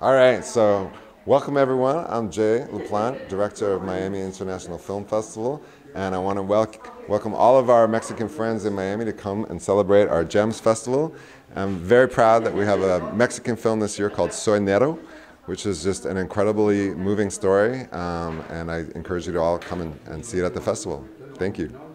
All right, so welcome everyone. I'm Jaie, Laplante, director of Miami International Film Festival, and I want to welcome all of our Mexican friends in Miami to come and celebrate our GEMS Festival. I'm very proud that we have a Mexican film this year called Soy Nero, which is just an incredibly moving story, and I encourage you to all come and see it at the festival. Thank you.